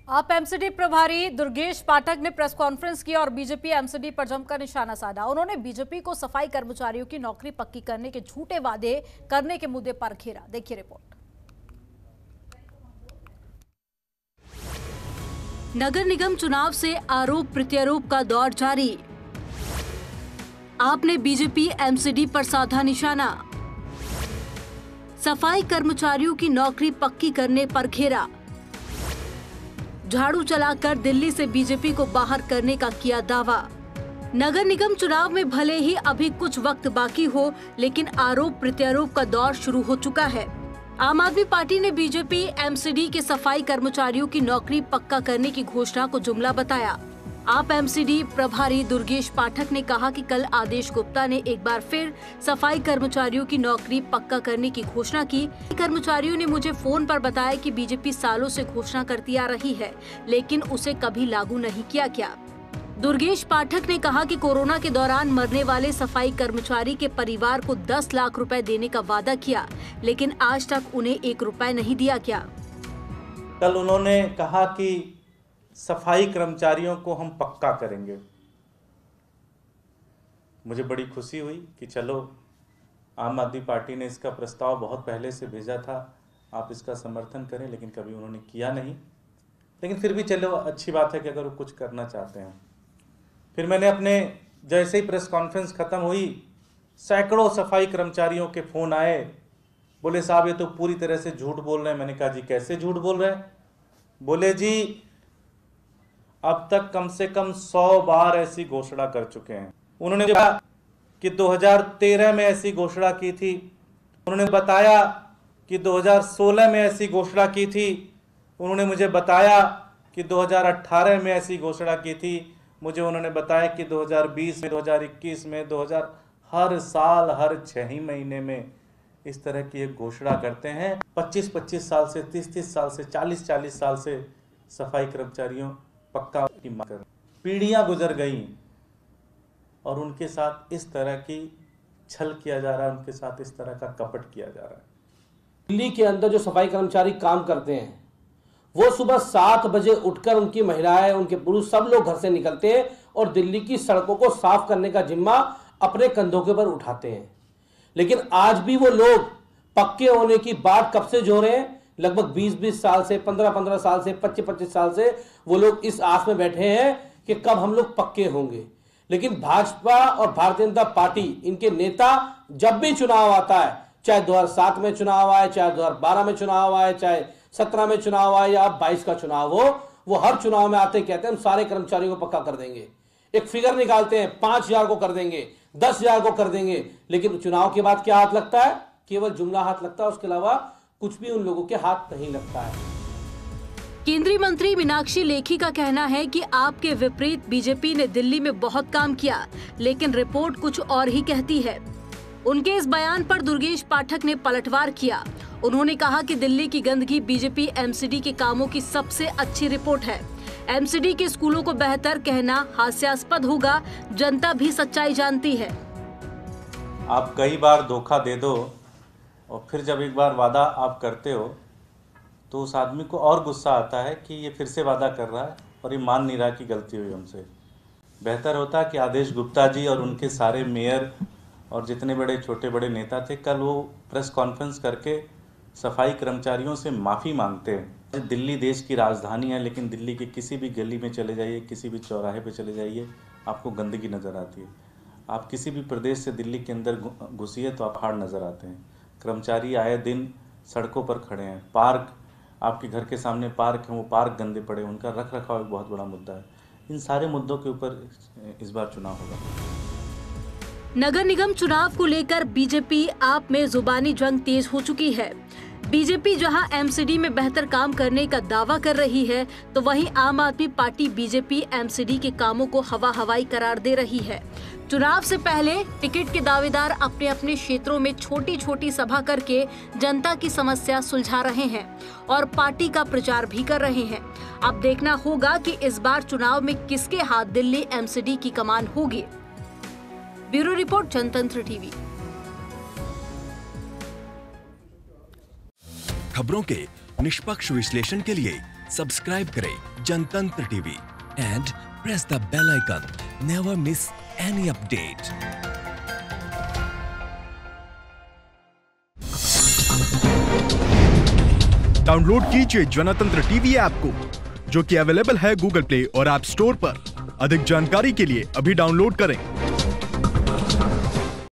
आप एमसीडी प्रभारी दुर्गेश पाठक ने प्रेस कॉन्फ्रेंस की और बीजेपी एमसीडी पर जमकर निशाना साधा। उन्होंने बीजेपी को सफाई कर्मचारियों की नौकरी पक्की करने के झूठे वादे करने के मुद्दे पर घेरा। देखिए रिपोर्ट। नगर निगम चुनाव से आरोप प्रत्यारोप का दौर जारी। आपने बीजेपी एमसीडी पर साधा निशाना। सफाई कर्मचारियों की नौकरी पक्की करने पर घेरा। झाड़ू चलाकर दिल्ली से बीजेपी को बाहर करने का किया दावा। नगर निगम चुनाव में भले ही अभी कुछ वक्त बाकी हो, लेकिन आरोप प्रत्यारोप का दौर शुरू हो चुका है। आम आदमी पार्टी ने बीजेपी एमसीडी के सफाई कर्मचारियों की नौकरी पक्का करने की घोषणा को जुमला बताया। आप एमसीडी प्रभारी दुर्गेश पाठक ने कहा कि कल आदेश गुप्ता ने एक बार फिर सफाई कर्मचारियों की नौकरी पक्का करने की घोषणा की। कर्मचारियों ने मुझे फोन पर बताया कि बीजेपी सालों से घोषणा करती आ रही है, लेकिन उसे कभी लागू नहीं किया गया। दुर्गेश पाठक ने कहा कि कोरोना के दौरान मरने वाले सफाई कर्मचारी के परिवार को 10 लाख रुपए देने का वादा किया, लेकिन आज तक उन्हें 1 रुपए नहीं दिया गया। कल उन्होंने कहा कि सफाई कर्मचारियों को हम पक्का करेंगे। मुझे बड़ी खुशी हुई कि चलो, आम आदमी पार्टी ने इसका प्रस्ताव बहुत पहले से भेजा था, आप इसका समर्थन करें, लेकिन कभी उन्होंने किया नहीं। लेकिन फिर भी चलो, अच्छी बात है कि अगर वो कुछ करना चाहते हैं। फिर मैंने अपने जैसे ही प्रेस कॉन्फ्रेंस खत्म हुई, सैकड़ों सफाई कर्मचारियों के फोन आए, बोले साहब ये तो पूरी तरह से झूठ बोल रहे हैं। मैंने कहा जी कैसे झूठ बोल रहे हैं? बोले जी अब तक कम से कम 100 बार ऐसी घोषणा कर चुके हैं। उन्होंने कहा कि 2013 में ऐसी घोषणा की थी, उन्होंने बताया कि 2016 में ऐसी घोषणा की थी, उन्होंने मुझे बताया कि 2018 में ऐसी घोषणा की थी, मुझे उन्होंने बताया कि 2020 में, 2021 में, 2000 हर साल हर 6 ही महीने में इस तरह की एक घोषणा करते हैं। 25-25 साल से, 30-30 साल से, 40-40 साल से सफाई कर्मचारियों पक्का की मांग कर, पीढ़ियां गुजर गई और उनके साथ इस तरह की छल किया जा रहा है, उनके साथ इस तरह का कपट किया जा रहा है। दिल्ली के अंदर जो सफाई कर्मचारी काम करते हैं, वो सुबह 7 बजे उठकर उनकी महिलाएं, उनके पुरुष सब लोग घर से निकलते हैं और दिल्ली की सड़कों को साफ करने का जिम्मा अपने कंधों के ऊपर उठाते हैं। लेकिन आज भी वो लोग पक्के होने की बात कब से जो रहे हैं, लगभग 20-20 साल से, 15-15 साल से, 25-25 साल से वो लोग इस आस में बैठे हैं कि कब हम लोग पक्के होंगे। लेकिन भाजपा और भारतीय जनता पार्टी, इनके नेता जब भी चुनाव आता है, चाहे 2007 में चुनाव आए, चाहे 2012 में चुनाव आए, चाहे 17 में चुनाव आए या अब 22 का चुनाव हो, वो हर चुनाव में आते कहते हैं हम सारे कर्मचारियों को पक्का कर देंगे। एक फिगर निकालते हैं, 5000 को कर देंगे, 10,000 को कर देंगे, लेकिन चुनाव के बाद क्या हाथ लगता है? केवल जुमला हाथ लगता है, उसके अलावा कुछ भी उन लोगों के हाथ नहीं लगता है। केंद्रीय मंत्री मीनाक्षी लेखी का कहना है कि आपके विपरीत बीजेपी ने दिल्ली में बहुत काम किया, लेकिन रिपोर्ट कुछ और ही कहती है। उनके इस बयान पर दुर्गेश पाठक ने पलटवार किया। उन्होंने कहा कि दिल्ली की गंदगी बीजेपी एमसीडी के कामों की सबसे अच्छी रिपोर्ट है। एमसीडी के स्कूलों को बेहतर कहना हास्यास्पद होगा, जनता भी सच्चाई जानती है। आप कई बार धोखा दे दो और फिर जब एक बार वादा आप करते हो तो उस आदमी को और गुस्सा आता है कि ये फिर से वादा कर रहा है और ये मान नहीं रहा कि गलती हुई हमसे। बेहतर होता कि आदेश गुप्ता जी और उनके सारे मेयर और जितने बड़े छोटे बड़े नेता थे, कल वो प्रेस कॉन्फ्रेंस करके सफाई कर्मचारियों से माफ़ी मांगते हैं। दिल्ली देश की राजधानी है, लेकिन दिल्ली के किसी भी गली में चले जाइए, किसी भी चौराहे पे चले जाइए, आपको गंदगी नज़र आती है। आप किसी भी प्रदेश से दिल्ली के अंदर घुसिए तो आप पहाड़ नज़र आते हैं। कर्मचारी आए दिन सड़कों पर खड़े हैं, पार्क, आपके घर के सामने पार्क हैं, वो पार्क गंदे पड़े, उनका रख रखाव एक बहुत बड़ा मुद्दा है। इन सारे मुद्दों के ऊपर इस बार चुनाव होगा। नगर निगम चुनाव को लेकर बीजेपी आप में जुबानी जंग तेज हो चुकी है। बीजेपी जहां एमसीडी में बेहतर काम करने का दावा कर रही है, तो वहीं आम आदमी पार्टी बीजेपी एमसीडी के कामों को हवा हवाई करार दे रही है। चुनाव से पहले टिकट के दावेदार अपने अपने क्षेत्रों में छोटी छोटी सभा करके जनता की समस्या सुलझा रहे हैं और पार्टी का प्रचार भी कर रहे हैं। अब देखना होगा कि इस बार चुनाव में किसके हाथ दिल्ली एमसीडी की कमान होगी। Bureau report, Jantantra TV. खबरों के निष्पक्ष विश्लेषण के लिए सब्सक्राइब करें Jantantra TV and press the bell icon. Never miss any update. Download कीजिए जनतंत्र टीवी ऐप को, जो कि अवेलेबल है गूगल प्ले और ऐप स्टोर पर। अधिक जानकारी के लिए अभी डाउनलोड करें।